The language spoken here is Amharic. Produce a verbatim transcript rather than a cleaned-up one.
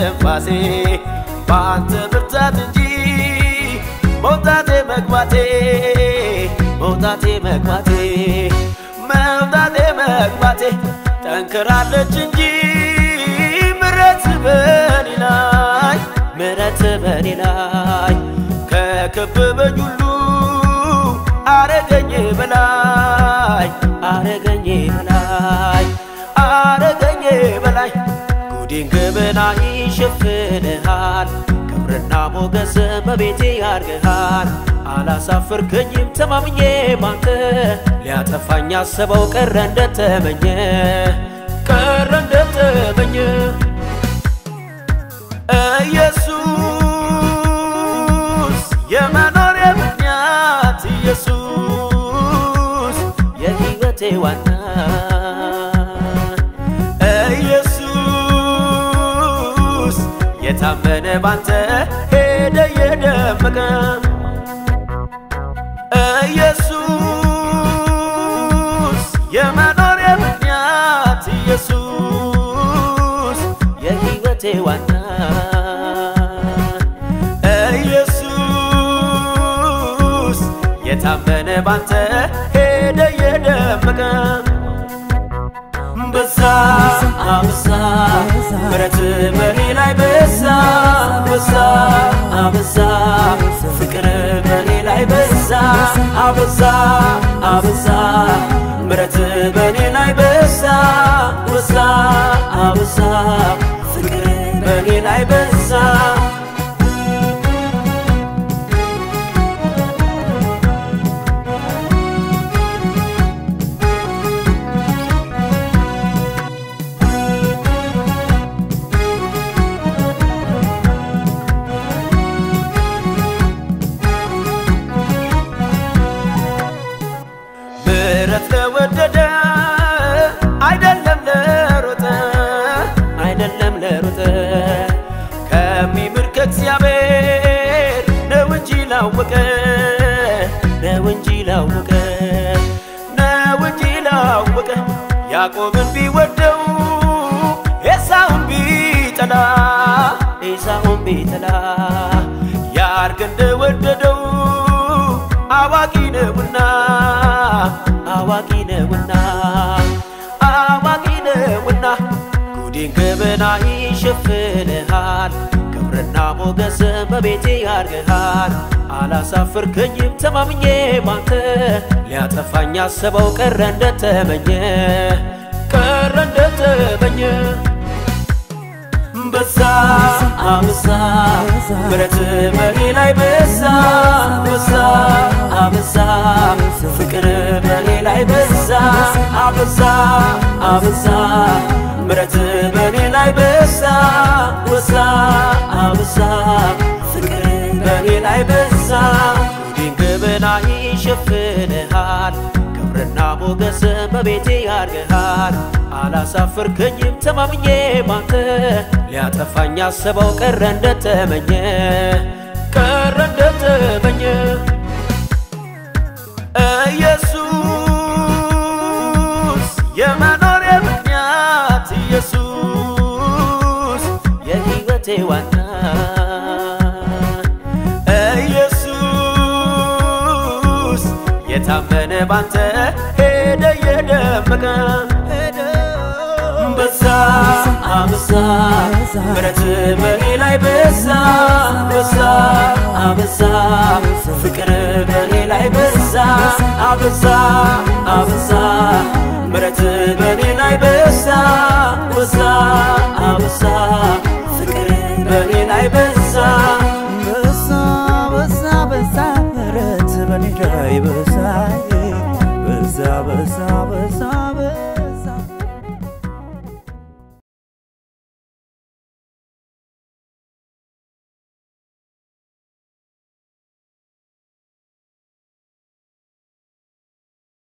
እስትንፋሴ ባንተ ብርታት እንጂ መውጣቴ መግባቴ መውጣቴ መግባቴ መውጣቴ መግባቴ ጠንክራለች እንጂ ምሕረት በኔ ላይ ምሕረት በኔ ላይ ከከበበኝ ሁሉ አረገኝ በላይ አረገኝ በላይ አረገኝ በላይ ጉዴን ገበናዬ ሸፍነሃል ክብርና ሞገስ በቤቴ አድርገሃል አላሳፈርከኝም ተማምኜ ባንተ ሊያጠፋኝ አሰበው ቀረ እንደተመኘ ቀረ እንደተመኘ ኢየሱስ የመኖሬ ምክንያት ኢየሱስ የሕይወቴ ዋና ኢየሱስ የታመነ ባንተ ሄደ የደመቀ ኢየሱስ የመኖሬ ምክንያት ኢየሱስ የሕይወቴ ዋና ኢየሱስ የታመነ ባንተ ሄደ የደመቀ በዛ አበዛ ምሕረት በኔ ላይ በዛ በዛ አበዛ ፍቅር በኔ ላይ በዛ አበዛ አበዛ ምሕረት በኔ ላይ በዛ በዛ አበዛ ፍቅር በኔ ላይ በዛ ምሕረት ለወደደ አይደለም ለሮጠ አይደለም ለሮጠ ከሚምር ከእግዚአብሔር ነው እንጂ ላወቀ ነው እንጂ ላወቀ ነው እንጂ ላወቀ ያዕቆብን ቢወደው ኤሳውን ቢጠላ ኤሳውን ቢጠላ ያርግ እንደወደደው አዋቂ ነውና አዋቂ ነውና አዋቂ ነውና ጉዴን ገበናዬ ሸፍነሃል ክብርና ሞገስ በቤቴ አድርገሃል አላሳፈርከኝም ተማምኜ ባንተ ሊያጠፋኝ አሰበው ቀረ እንደተመኘ ቀረ እንደተመኘ በዛ አበዛ ምሕረት በኔ ላይ በዛ በዛ አበዛ ፍቅር በኔ ላይ በዛ አበዛ አበዛ ምሕረት በኔ ላይ በዛ በዛ አበዛ ፍቅር በኔ ላይ በዛ ጉዴን ገበናዬ ሸፍነሃል ክብርና ሞገስ በቤቴ አድርገሃል አላሳፈርከኝም ተማምኜ ባንተ ሊያጠፋኝ አሰበው ቀረ እንደተመኘ ቀረ እንደተመኘ ኢየሱስ የመኖሬ ምክንያት ኢየሱስ የሕይወቴ ዋና ኢየሱስ የታመነ ባንተ ሄደ የደመቀ በዛ አበዛ ምሕረት በኔ ላይ በዛ በዛ አበዛ ፍቅር በኔ ላይ በዛ አበዛ አበዛ ምሕረት በኔ ላይ በዛ በዛ አበዛ ፍቅር በኔ ላይ በዛ በዛ በዛ በዛ ምሕረት በኔ ላይ በዛ በዛ በዛ በዛ